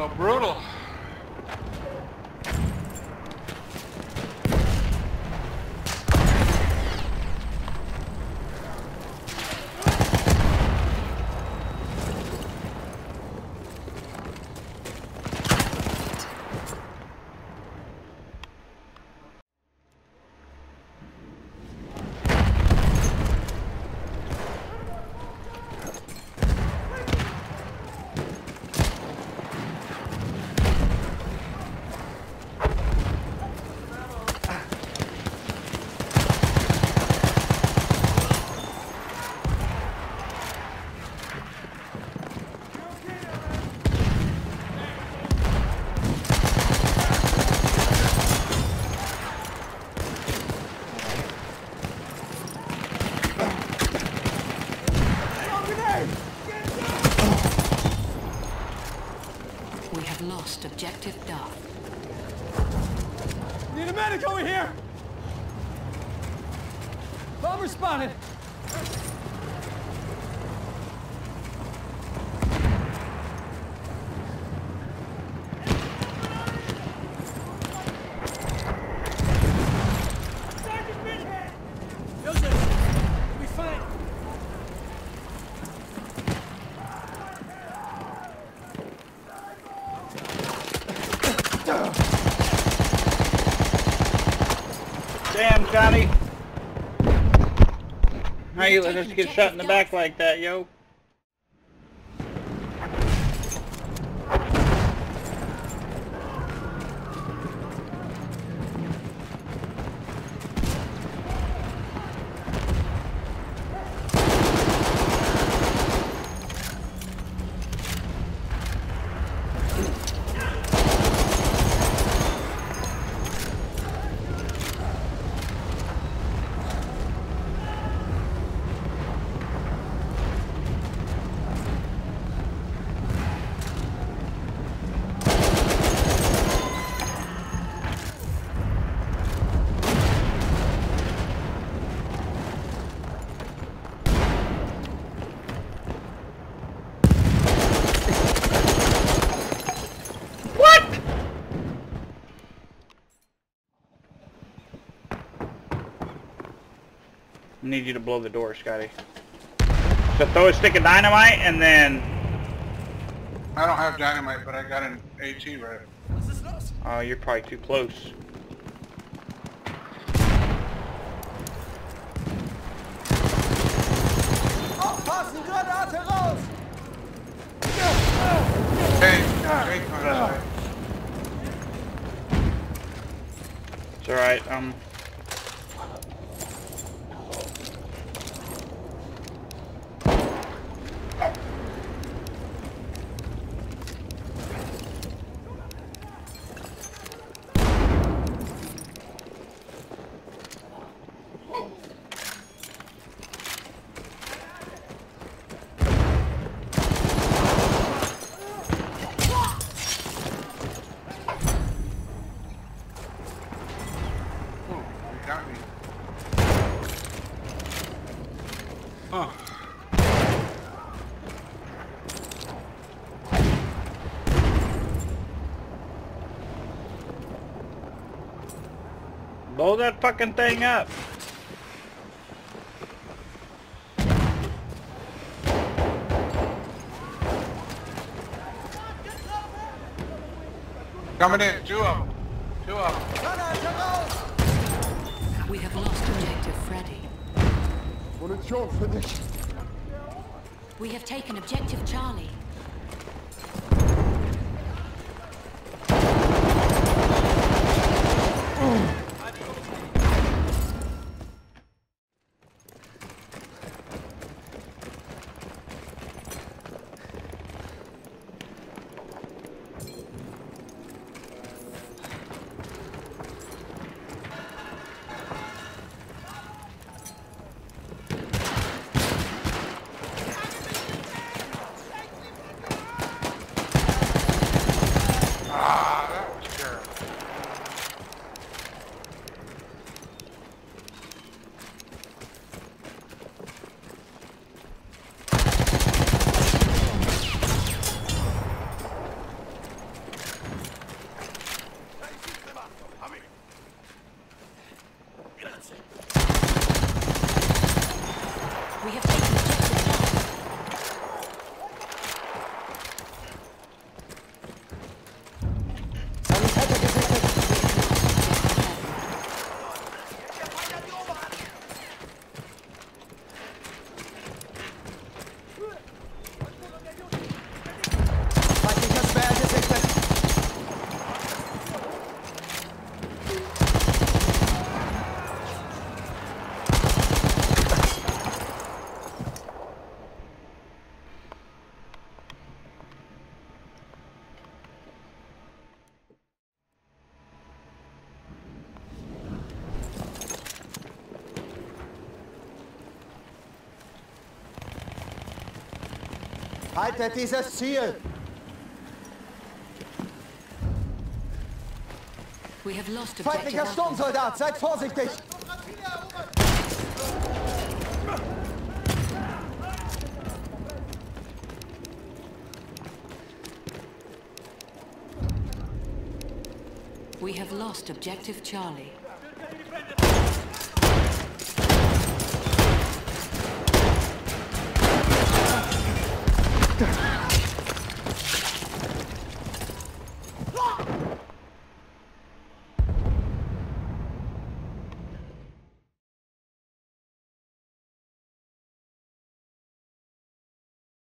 So brutal. We have lost objective Duff. Need a medic over here! Bomber spotted! Sergeant been hit! Joseph, we'll be fine. Damn, Johnny. How you let us get shot in the back like that, yo? I need you to blow the door, Scotty. So throw a stick of dynamite and then... I don't have dynamite, but I got an AT rifle. Oh, you're probably too close. Hey, Jake on this way. It's alright, Got me. Oh. blow that fucking thing up. Coming in, two of them. Two of them. We have lost objective Freddy. What a job for this. We have taken objective Charlie. Haltet dieses Ziel! We have lost objective Feindlicher Alpha. Sturmsoldat, seid vorsichtig! We have lost objective Charlie.